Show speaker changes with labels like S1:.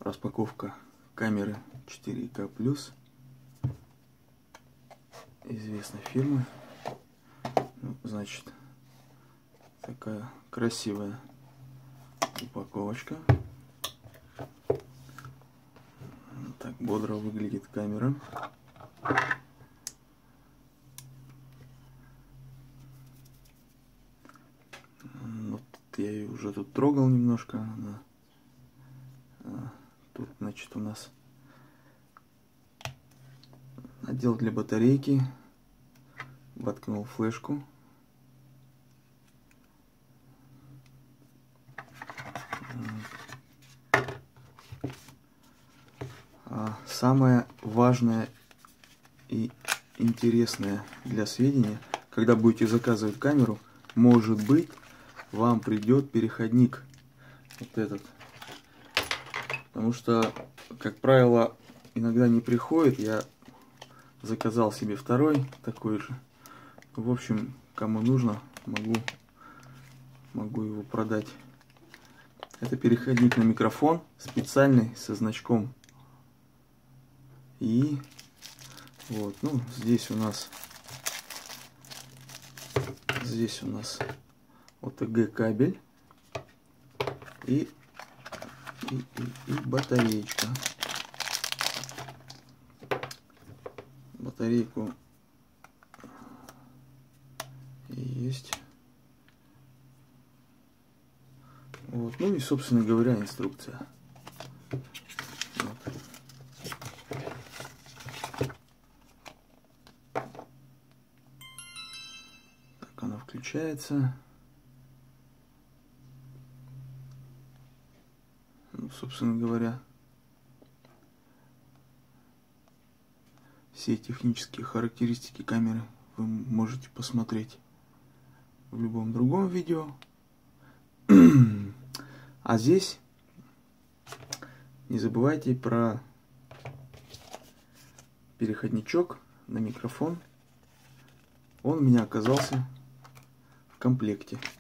S1: Распаковка камеры 4К+, известной фирмы. Ну, значит, такая красивая упаковочка. Так бодро выглядит камера. Вот я ее уже тут трогал немножко. Тут, значит, у нас отдел для батарейки. Воткнул флешку. Самое важное и интересное для сведения, когда будете заказывать камеру, может быть, вам придет переходник. Вот этот. Потому что, как правило, иногда не приходит. Я заказал себе второй такой же. В общем, кому нужно, могу его продать. Это переходник на микрофон, специальный, со значком. И вот, ну, здесь у нас OTG кабель и батареечка. Батарейку есть. Вот, ну и, собственно говоря, инструкция. Вот. Так она включается. Ну, собственно говоря, все технические характеристики камеры вы можете посмотреть в любом другом видео. А здесь не забывайте про переходничок на микрофон. Он у меня оказался в комплекте.